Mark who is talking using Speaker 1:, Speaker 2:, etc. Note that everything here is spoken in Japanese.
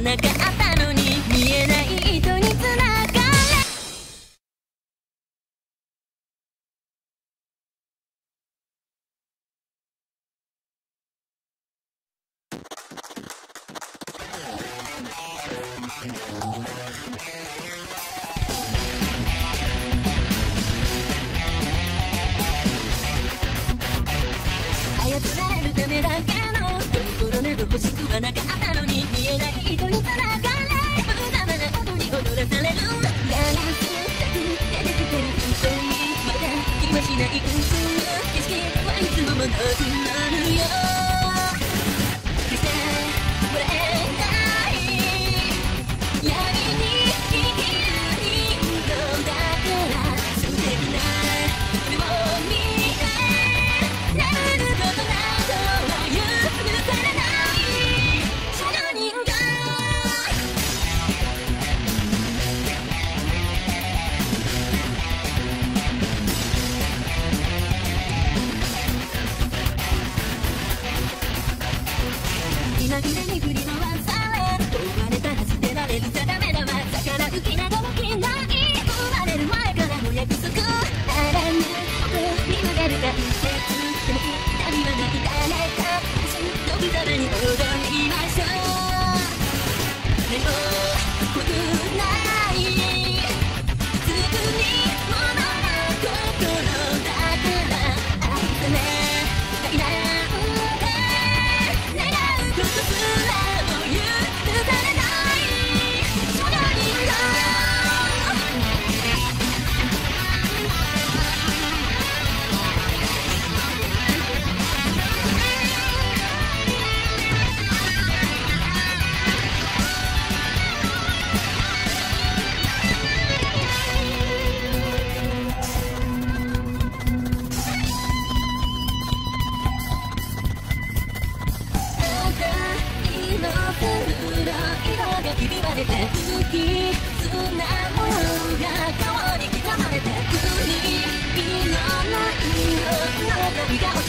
Speaker 1: はなかったのに見えない糸につながれ操られるためだけの心など欲しくはなかったのに見えない糸につながれ無駄な音に踊らされるガラスだけ出てきてる人にまだ気はしない景色はいつも戻るのよ決して笑えない闇に生きる人だから素敵な夢を見て眠ることなどは許されないその人が気まぐれに振り回され追われたら捨てられるじゃダメだわ逆らう気なども気ない生まれる前からの約束あらぬ音に曲がる大切でも痛みはない誰か一緒に飛び皿に踊りましょうでも怖くないすぐに戻ら心だから愛されたいなんて願うことすらも許されないその人がひび割れて不吉なものが顔に刻まれてくに色の色の旅が